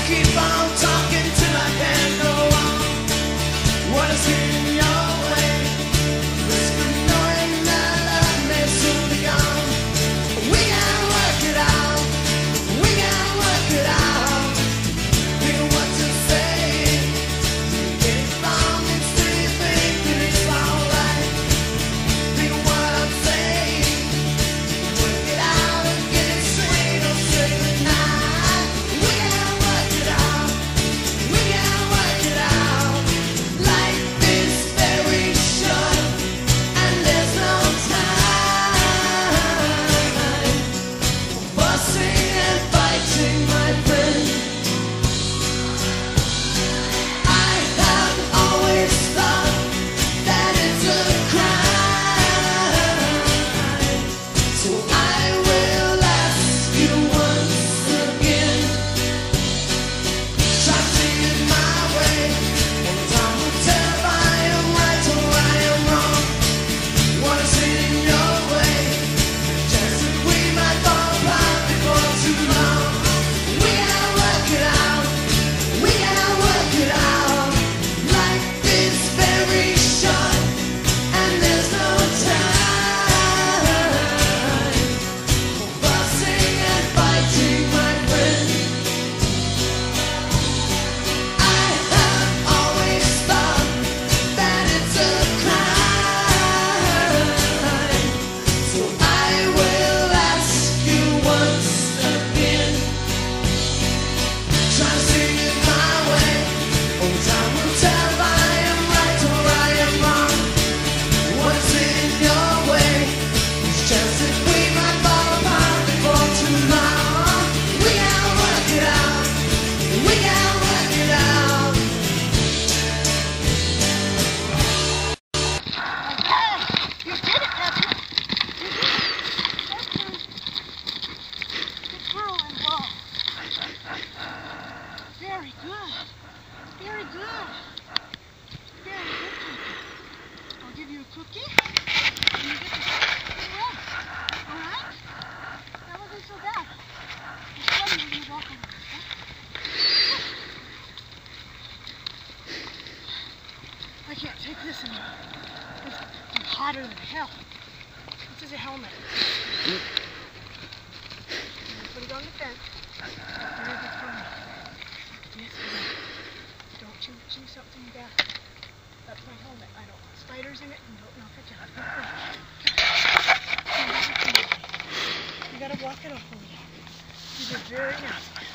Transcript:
keep on talking till I can't go on. What is in your way? Risk of knowing that love may soon be gone. We gotta work it out. We gotta work it out. Think of what to say. Get it wrong and still you think that it's alright. Think of what I'm saying. Work it out and get it straight or say goodnight. We gotta work it out. We gotta work it out. Life is very short and there's no time for fussing and fighting, my friend. I have always thought that it's a crime, so I will ask you once again. Try to see it my way. Only time will tell if I am right or I am wrong. What is in your way? Chance that we might fall apart before too long. We gotta work it out. We gotta work it out. Life is very short and there's no time for fussing and fighting, my friend. I have always thought that it's a crime, so I will ask you once again. Try to see it my way. Only time will tell if I am right or I am wrong. What's in your way? There's a chance that we might fall apart before too long. We gotta work it out. We gotta work it out. You did it, Peppy. You did it. Good girl and ball. Very good. Very good. Very good, Peppy. I'll give you a cookie. And you get to sit away. All right? That wasn't so bad. It's funny when you walk around. I can't take this anymore. It's hotter than hell. This is a helmet. Put it on the fence. Where is it from? Yes, don't you chew something bad. That's my helmet. I don't want spiders in it and don't knock it down. You gotta walk it off over there. You did very nice.